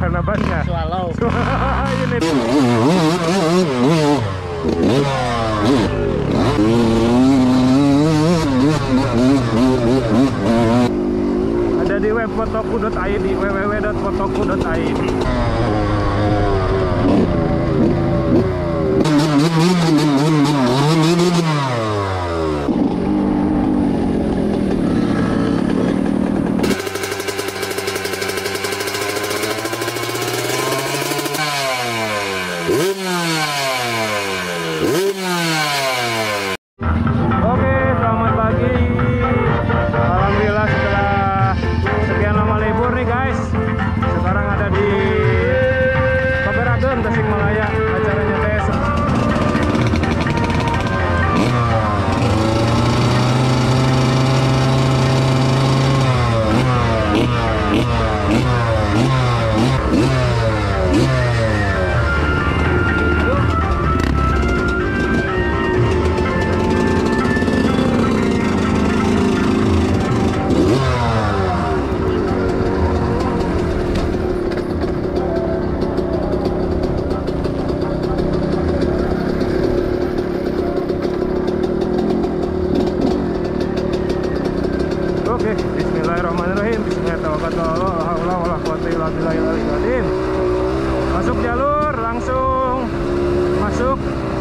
karena bannya. Swallow. Ini. Ada di web fotoku.id, www.fotoku.id. Oke, selamat pagi. Alhamdulillah setelah sekian lama libur nih guys, sekarang ada di Pagaragen, Tasikmalaya, acaranya TS. Oke, bismillahirrahmanirrahim. Bismillahirrahmanirrahim. Masuk jalur, langsung masuk.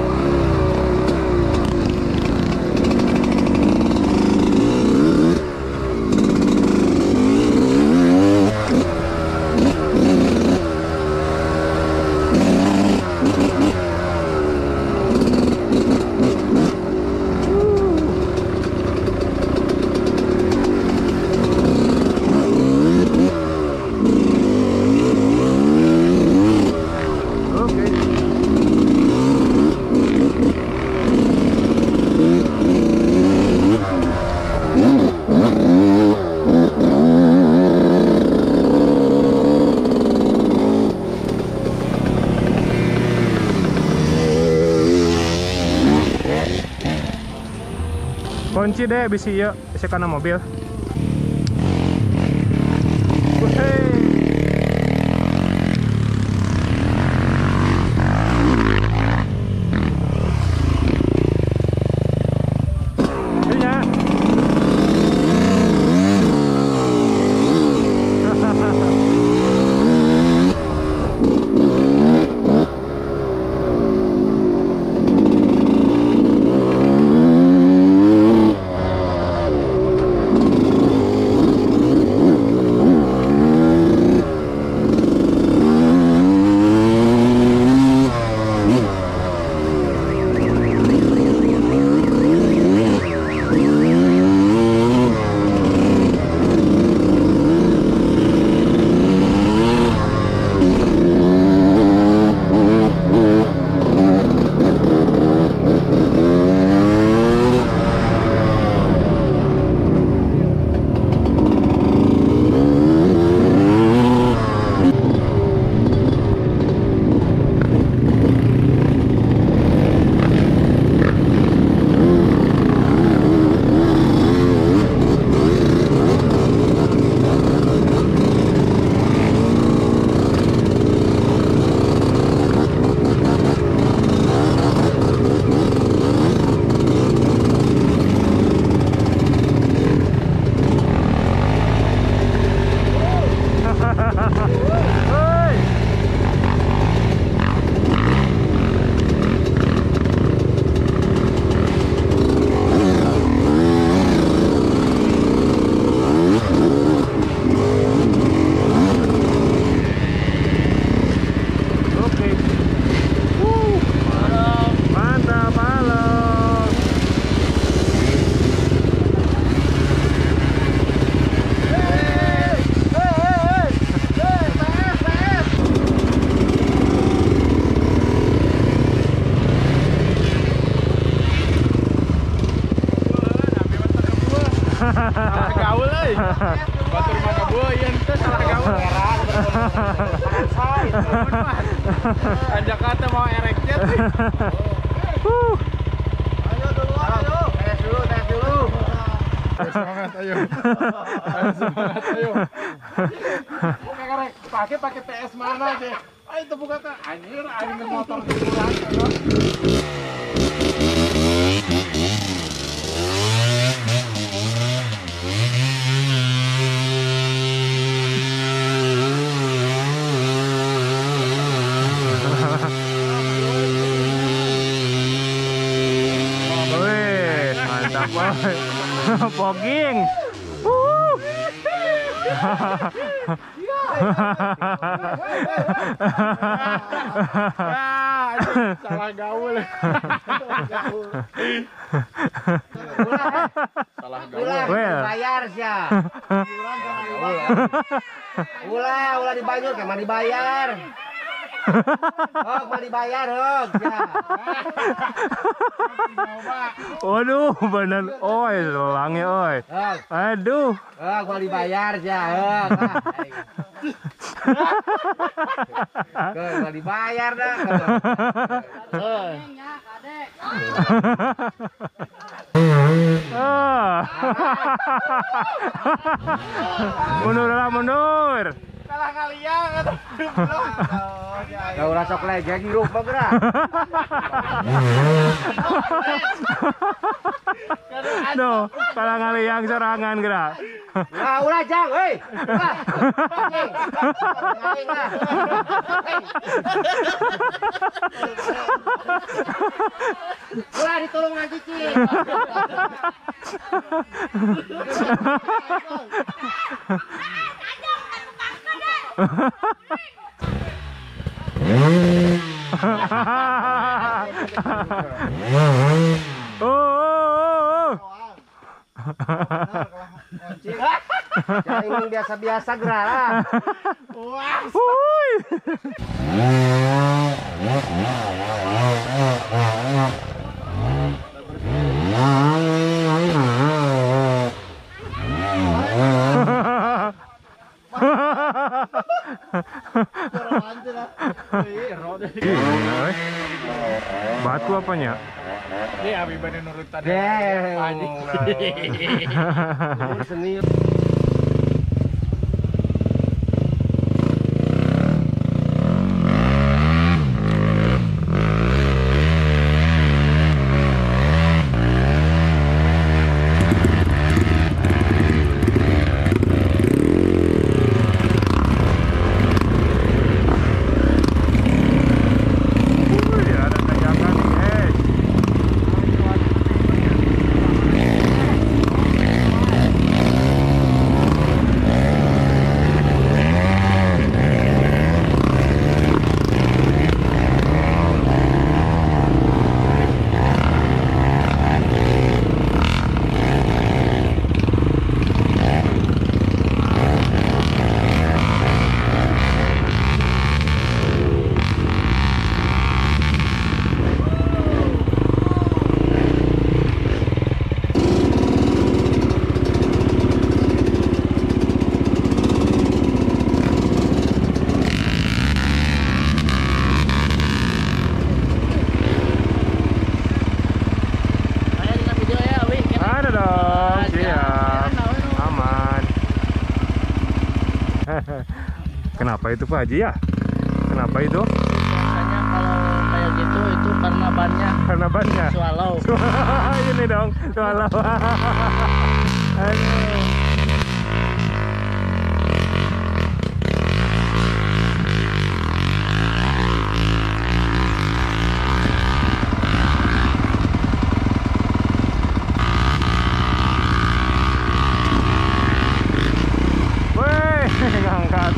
Kunci deh bisi ya, bisa karena mobil. Batur mah kabueun teh salah gaul. Kan Jakarta mau ereknya sih. Ayo dulu, ayo. Tes dulu. Semangat ayo. Semangat ayo. Oke, karek. pakai PS mana deh? Ah itu bukan anjir, anjir motor diulang. Wih, mantap boy. Pogging. Salah gaul. Salah gaul. Bayar sih. Ulah di Banyur kemana dibayar. Mau dibayar, ya. Waduh, bener. Oi, lolangnya oi. Aduh. Mau dibayar ya. Mau dibayar dah. Mundur lah, mundur. Kalah kalian. Gak urang sok lege girup mah geura. Duh, kalah ngaliang serangan gerak. Nah, ulah jang, hei. Ulah ditolong nanti Ci. Yang biasa-biasa gerak. Batu apanya? Ini abi bane nurut tadi. Seni. Kenapa itu Pak Haji ya? Kenapa itu? Biasanya kalau kayak gitu itu karena bannya. Karena bannya. Swallow. Ini dong, swallow. Aduh. Ngangkat.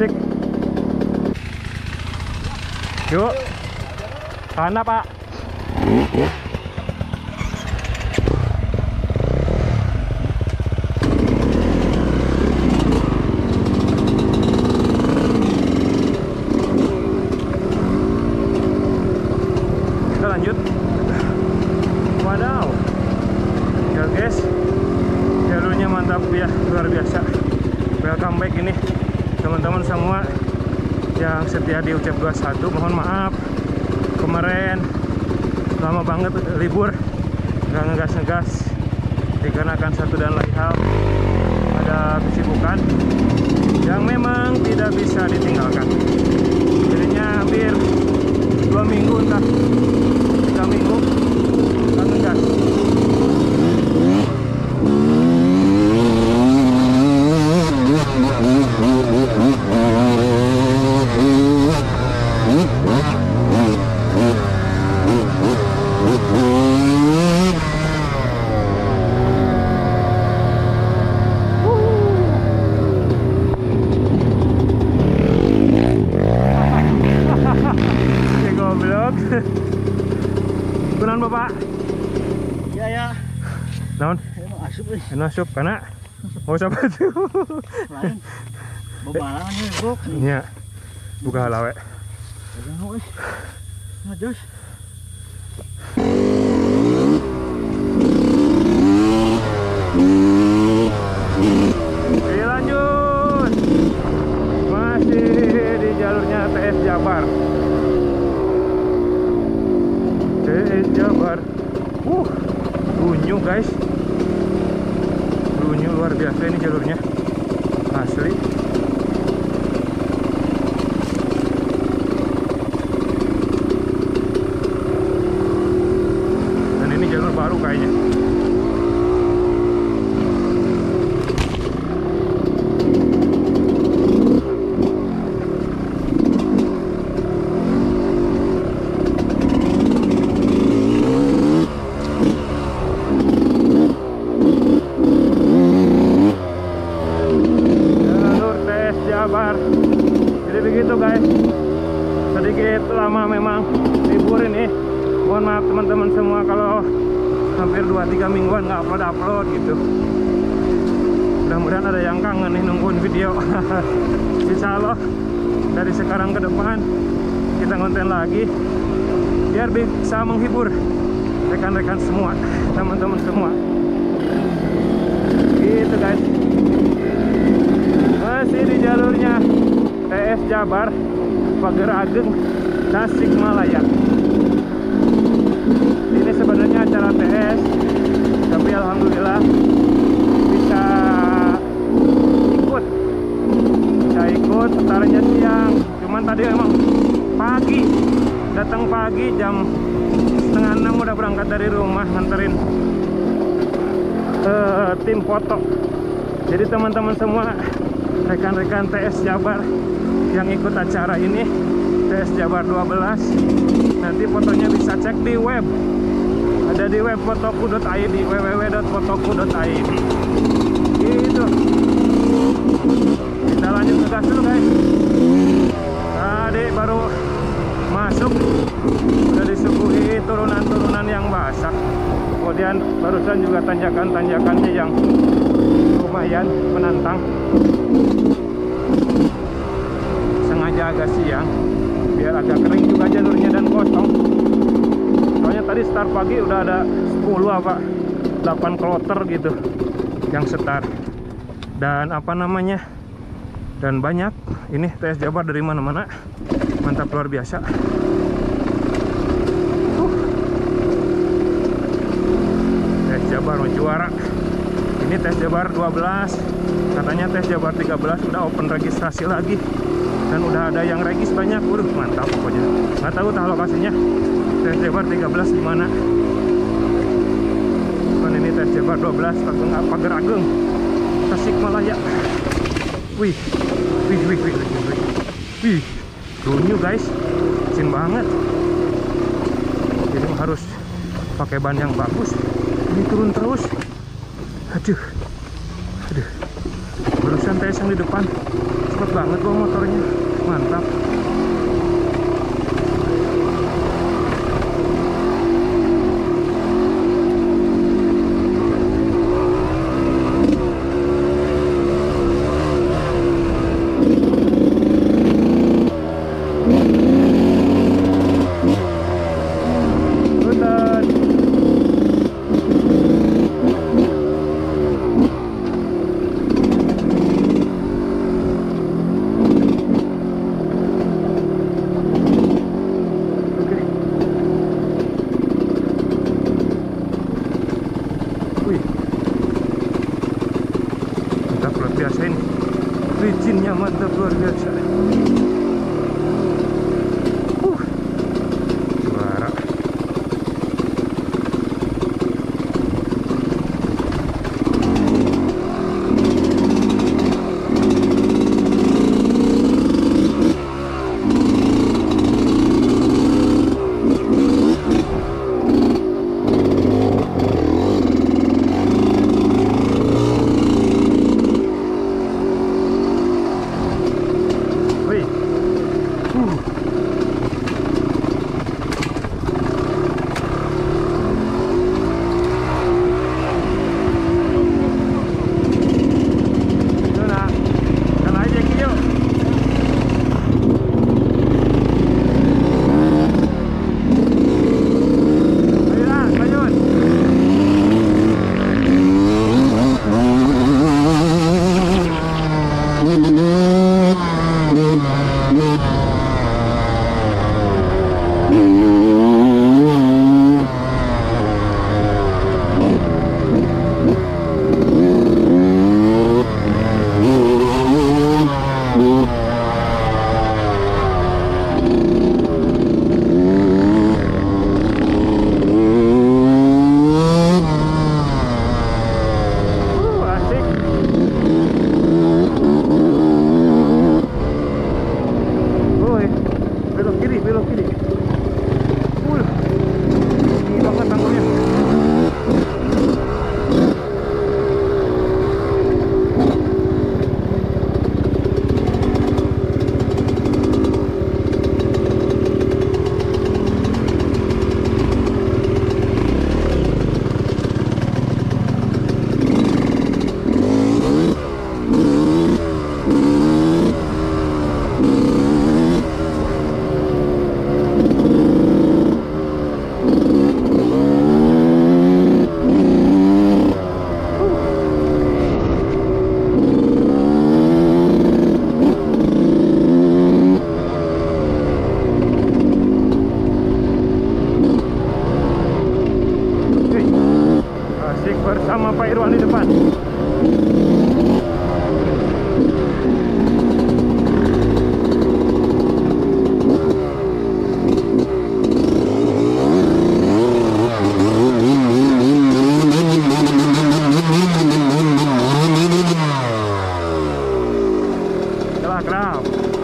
Asik. Yuk. Sana Pak. Kita lanjut. Wadaw. Ya guys, jalurnya mantap ya, luar biasa. Welcome back ini teman-teman semua yang setia di Ucap 21. Mohon maaf kemarin lama banget libur, nggak ngegas-ngegas dikarenakan satu dan lain hal, ada kesibukan yang memang tidak bisa ditinggalkan. Jadinya hampir 2 minggu entah 3 minggu nggak ngegas. Kunan Bapak? Ya ya. Naon? Asup euy. Asup kana mau coba tuh. Lain. Bebalangan nih, Bro. Nya. Buka halawe. Jangan euy. Ngajos. Oke, lanjut. Masih di jalurnya TS Jabar. TS Jabar. Bunyu guys. Bunyu luar biasa ini jalurnya. Asli. Dan ini jalur baru kayaknya. Jadi begitu guys, sedikit lama memang libur ini. Mohon maaf teman-teman semua kalau hampir 2-3 mingguan nggak upload gitu. Mudah-mudahan ada yang kangen nih nungguin video. Insya Allah dari sekarang ke depan kita konten lagi biar bisa menghibur rekan-rekan semua, teman-teman semua gitu guys. Masih di jalurnya TS Jabar, Pager Ageng, Tasikmalaya. Ini sebenarnya acara TS, tapi alhamdulillah bisa ikut setaranya siang. Cuman tadi emang pagi, datang pagi jam 5:30 udah berangkat dari rumah nganterin tim foto. Jadi teman-teman semua, rekan-rekan TS Jabar yang ikut acara ini, TS Jabar 12, nanti fotonya bisa cek di web. Ada di web fotoku.id, www.fotoku.id. Gitu. Kita lanjut ngegas dulu guys. Tadi baru masuk, udah disuguhi turunan-turunan yang basah. Kemudian barusan juga tanjakan-tanjakannya yang lumayan menantang. Sengaja agak siang biar agak kering juga jalurnya dan kosong. Soalnya tadi start pagi udah ada 10 apa 8 kloter gitu yang start. Dan apa namanya, dan banyak ini TS Jabar dari mana-mana. Mantap luar biasa. TS Jabar mau juara. Ini TS Jabar 12, katanya TS Jabar 13 udah open registrasi lagi, dan udah ada yang regis banyak. Waduh, mantap pokoknya. Nggak tahu tah lokasinya TS Jabar 13 di mana. Kan ini TS Jabar 12 Pager Ageng, Tasikmalaya. Wih, bunyu guys, licin banget. Jadi harus pakai ban yang bagus. Ini turun terus. Aduh, barusan TS yang di depan cepet banget bawa motornya, mantap. Mantap luar biasa ini, licinnya mantap luar biasa. Suara belok kiri. Tinggi banget tanggulnya. Bersama Pak Irwan di depan. Gelap.